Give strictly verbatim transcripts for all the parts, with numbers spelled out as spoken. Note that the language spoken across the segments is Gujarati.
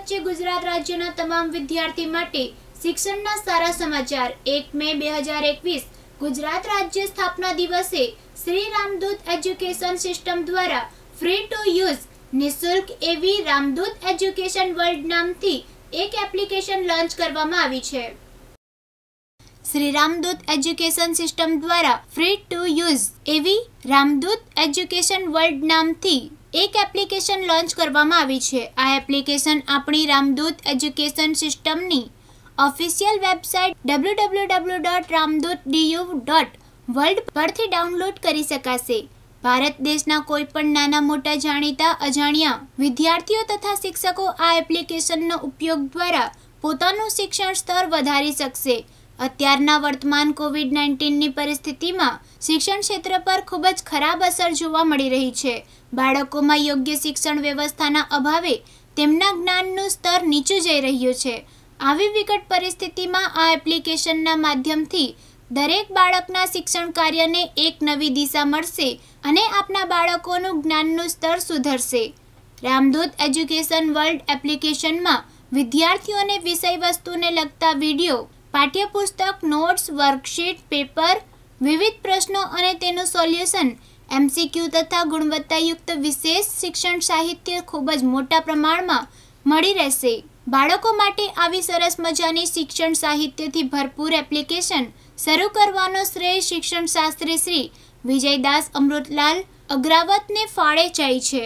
વચ્ચે ગુજરાત રાજ્યના તમામ વિદ્યાર્થી માટે શિક્ષણના સારા સમાચાર। એક મે બે હજાર એકવીસ ગુજરાત રાજ્ય સ્થાપના દિવસે શ્રી રામદૂત એજ્યુકેશન સિસ્ટમ દ્વારા ફ્રી ટુ યુઝ નિઃશુલ્ક એવી રામદૂત એજ્યુકેશન વર્લ્ડ નામથી એક એપ્લિકેશન લોન્ચ કરવામાં આવી છે। શ્રી રામદૂત એજ્યુકેશન સિસ્ટમ દ્વારા ફ્રી ટુ યુઝ એવી રામદૂત એજ્યુકેશન વર્લ્ડ નામથી એક એપ્લિકેશન લોન્ચ કરવામાં આવી છે। આ એપ્લિકેશન આપણી રામદૂત એજ્યુકેશન સિસ્ટમની official website W W W dot Ramdoot D U dot world પરથી ડાઉનલોડ કરી શકાશે। ભારત દેશના કોઈ પણ નાના મોટા જાણીતા અજાણ્યા વિદ્યાર્થીઓ તથા શિક્ષકો આ એપ્લિકેશનનો ઉપયોગ દ્વારા પોતાનું શિક્ષણ સ્તર વધારી શકશે। અત્યારના વર્તમાન કોવિડ નાઇન્ટીનની પરિસ્થિતિમાં શિક્ષણ ક્ષેત્ર પર ખૂબ જ ખરાબ અસર જોવા મળી રહી છે। બાળકોમાં યોગ્ય શિક્ષણ વ્યવસ્થાના અભાવે તેમના જ્ઞાનનું સ્તર નીચું જઈ રહ્યું છે। આવી વિકટ પરિસ્થિતિમાં આ એપ્લિકેશનના માધ્યમથી દરેક બાળકના શિક્ષણ કાર્યને એક નવી દિશા મળશે અને આપના બાળકોનું જ્ઞાનનું સ્તર સુધરશે। રામદૂત એજ્યુકેશન વર્લ્ડ એપ્લિકેશનમાં વિદ્યાર્થીઓને વિષય વસ્તુને લગતા વિડીયો, પાઠ્યપુસ્તક, નોટ્સ, વર્કશીટ, પેપર, વિવિધ પ્રશ્નો અને તેનું સોલ્યુશન, એમસીક્યુ તથા ગુણવત્તાયુક્ત વિશેષ શિક્ષણ સાહિત્ય ખૂબ જ મોટા પ્રમાણમાં મળી રહેશે। બાળકો માટે આવી સરસ મજાની શિક્ષણ સાહિત્યથી ભરપૂર એપ્લિકેશન શરૂ કરવાનો શ્રેય શિક્ષણ શાસ્ત્રી શ્રી વિજયદાસ અમૃતલાલ અગ્રાવતને ફાળે જાય છે।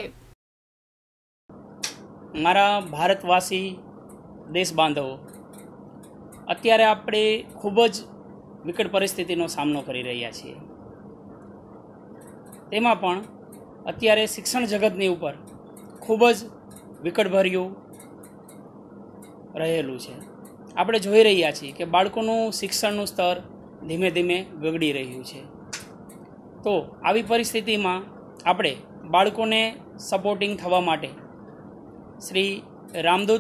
મારા ભારતવાસી દેશ બાંધવો, અત્યારે આપણે ખૂબ જ વિકટ પરિસ્થિતિનો સામનો કરી રહ્યા છીએ। તેમાં પણ અત્યારે શિક્ષણ જગતની ઉપર ખૂબ જ વિકટભર્યું રહેલું છે। આપણે જોઈ રહ્યા છીએ કે બાળકોનું શિક્ષણનું સ્તર ધીમે ધીમે ગગડી રહ્યું છે। તો આવી પરિસ્થિતિમાં આપણે બાળકોને સપોર્ટિંગ થવા માટે શ્રી રામદૂત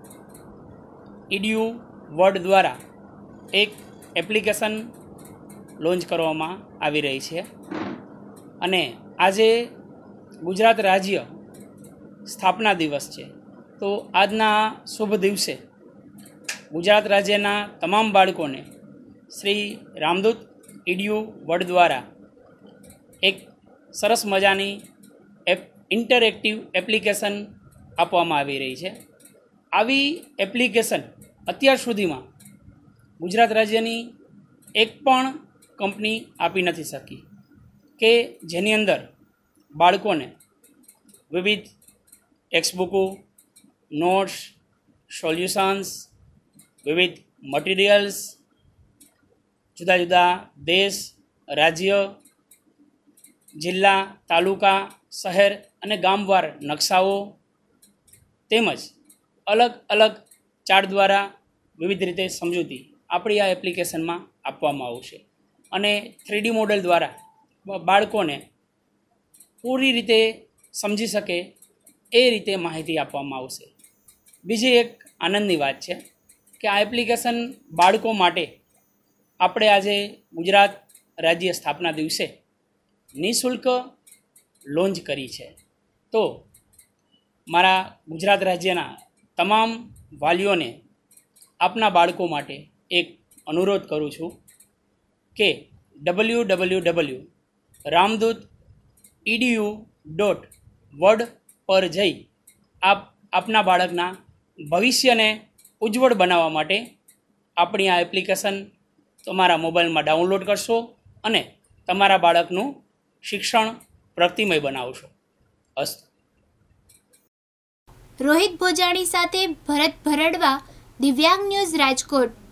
ઇડીયુ વર્લ્ડ દ્વારા એક એપ્લિકેશન લોન્ચ કરવામાં આવી રહી છે અને આજે ગુજરાત રાજ્ય સ્થાપના દિવસ છે। તો આજના શુભ દિવસે ગુજરાત રાજ્યના તમામ બાળકોને શ્રી રામદૂત ઇડીયુ વર્લ્ડ દ્વારા એક સરસ મજાની એપ ઇન્ટરેક્ટિવ એપ્લિકેશન આપવામાં આવી રહી છે। આવી એપ્લિકેશન અત્યાર સુધીમાં ગુજરાત રાજ્યની એક પણ કંપની આપી નથી શકી કે જેની અંદર બાળકોને વિવિધ ટેક્સ્ટબુકો, નોટ્સ, સોલ્યુશન્સ, વિવિધ મટીરિયલ્સ, જુદા જુદા દેશ, રાજ્ય, જિલ્લા, તાલુકા, શહેર અને ગામવાર નકશાઓ તેમજ અલગ અલગ ચાર્ટ દ્વારા વિવિધ રીતે સમજૂતી આપણી આ એપ્લિકેશનમાં આપવામાં આવશે અને થ્રીડી મોડેલ દ્વારા બાળકોને પૂરી રીતે સમજી શકે એ રીતે માહિતી આપવામાં આવશે। બીજી એક આનંદની વાત છે કે આ એપ્લિકેશન બાળકો માટે આપણે આજે ગુજરાત રાજ્ય સ્થાપના દિવસે નિઃશુલ્ક લોન્ચ કરી છે। તો મારા ગુજરાત રાજ્યના તમામ વાલીઓને આપના બાળકો માટે એક અનુરોધ કરું છું કે W W W dot Ramdoot EDU dot world પર જઈ આપ આપના બાળકના ભવિષ્યને ઉજ્જવળ બનાવવા માટે આપણી આ એપ્લિકેશન તમારા મોબાઈલમાં ડાઉનલોડ કરશો અને તમારા બાળકનું શિક્ષણ પ્રગતિમય બનાવશો। અસ્તુ। રોહિત ભોજાણી સાથે ભરત ભરડવા, દિવ્યાંગ ન્યૂઝ, રાજકોટ।